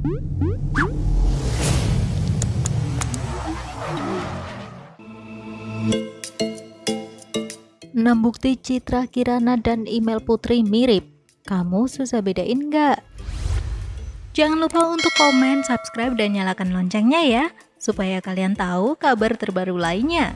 Enam bukti Citra Kirana dan email Putri mirip. Kamu susah bedain nggak? Jangan lupa untuk komen, subscribe, dan nyalakan loncengnya ya, supaya kalian tahu kabar terbaru lainnya.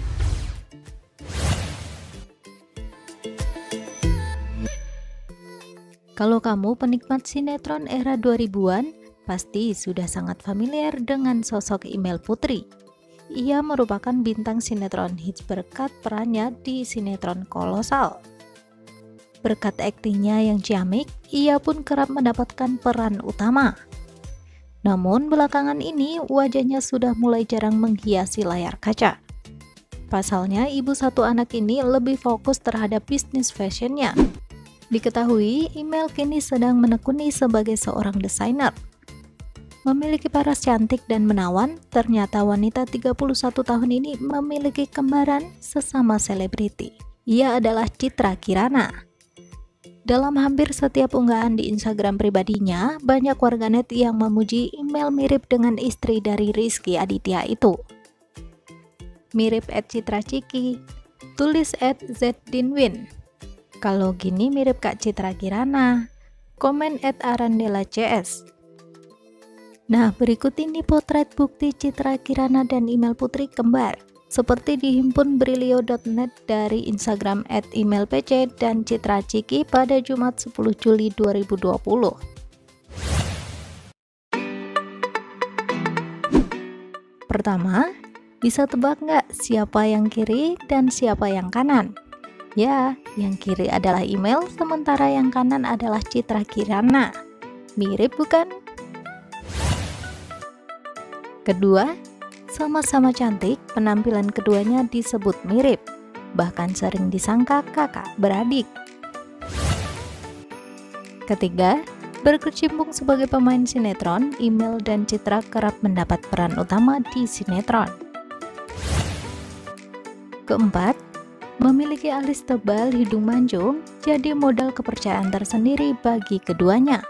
Kalau kamu penikmat sinetron era 2000-an, pasti sudah sangat familiar dengan sosok email Putri. Ia merupakan bintang sinetron hits berkat perannya di sinetron kolosal. Berkat aktingnya yang ciamik, ia pun kerap mendapatkan peran utama. Namun belakangan ini wajahnya sudah mulai jarang menghiasi layar kaca. Pasalnya ibu satu anak ini lebih fokus terhadap bisnis fashionnya. Diketahui, email kini sedang menekuni sebagai seorang desainer. Memiliki paras cantik dan menawan, ternyata wanita 31 tahun ini memiliki kembaran sesama selebriti. Ia adalah Citra Kirana. Dalam hampir setiap unggahan di Instagram pribadinya, banyak warganet yang memuji email mirip dengan istri dari Rizky Aditya itu. Mirip @Citra Ciki, tulis @Zdinwin. Kalau gini mirip Kak Citra Kirana, komen @Arandela CS. Nah, berikut ini potret bukti Citra Kirana dan email Putri kembar, seperti dihimpun brilio.net dari Instagram @emailpc dan Citra Ciki pada Jumat 10 Juli 2020. Pertama, bisa tebak nggak siapa yang kiri dan siapa yang kanan? Ya, yang kiri adalah email, sementara yang kanan adalah Citra Kirana. Mirip bukan? Kedua, sama-sama cantik, penampilan keduanya disebut mirip, bahkan sering disangka kakak beradik. Ketiga, berkecimpung sebagai pemain sinetron, email dan Citra kerap mendapat peran utama di sinetron. Keempat, memiliki alis tebal, hidung mancung, jadi modal kepercayaan tersendiri bagi keduanya.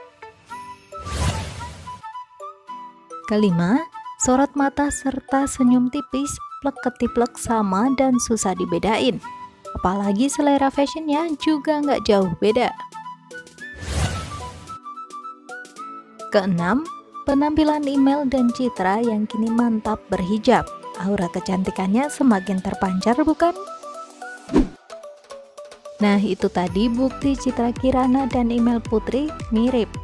Kelima, sorot mata serta senyum tipis, plek ketiplek sama dan susah dibedain. Apalagi selera fashionnya juga nggak jauh beda. Keenam, penampilan email dan Citra yang kini mantap berhijab. Aura kecantikannya semakin terpancar bukan? Nah, itu tadi bukti Citra Kirana dan email Putri mirip.